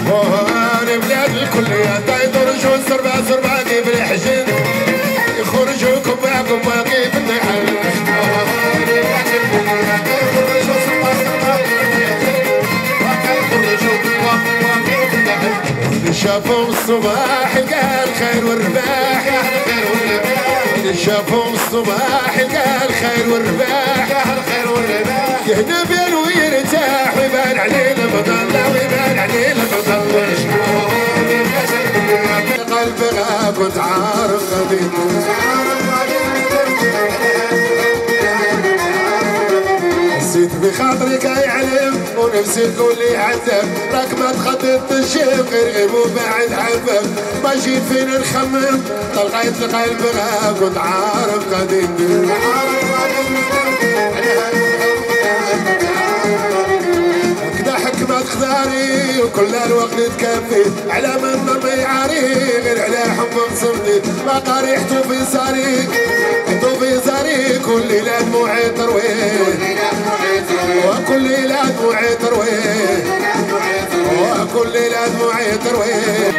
وهاني بلاد الكلية يدرجوا زربا زربا كيف الحجين يخرجوا كبا كبا كيف النحل شافوا الصباح قال خير والرباح يا الخير والرباح شافوا الصباح قال خير والرباح يا الخير والرباح يهدب ويرتاح ويبان عليه المظلة ويبان عليه المظلة قلبي غاب كنت عارف قديم حسيت بخاطرك يعلم ونفسي تقول لي عذب راك ما تخطط الشيب غير غيب وبعد حبك ما جيت فين نخمم لقيت القلب غاب كنت عارف قديم هكذا حكمت خذاري وكل الوقت تكفي على من ما يعاري غير على حبك صمتي ما قريحته في صاري حطوا في صاري كل ليلة دموعي تروي وكل ليلة دموعي تروي وكل ليلة دموعي تروي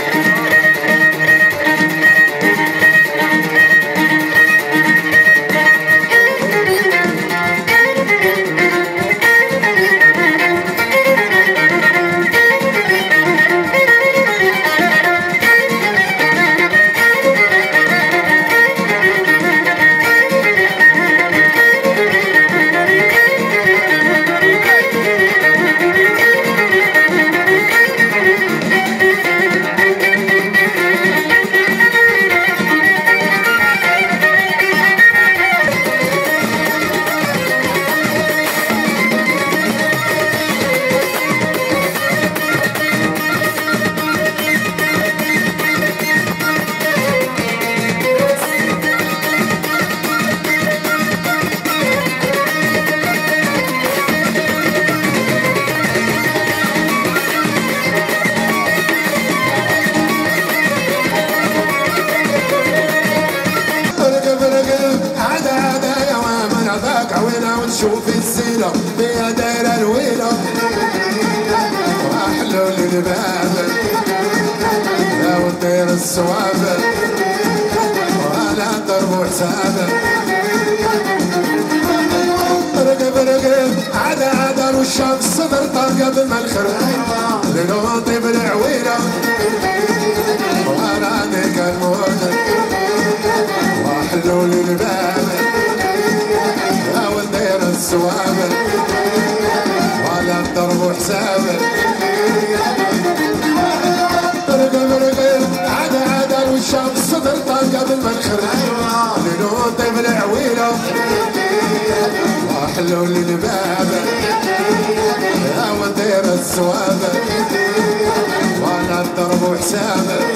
شوفي السيرة فيها دايرة الويلة وأحلو للباب يا ودير الصواب وأنا ضرب حساب رقب رقب عدا عدا والشمس صدر طار قبل ما الخرب لنوطي بالعويلة وأنا ذيك الموت وأحلو للباب السوابل ولا الضرب حسابل رقب رقب عدا عدا والشمس صدر طار قبل ما الخرب لنوطي بالعويلة واحلو للباب يا ودير السوابل ولا الضرب حسابل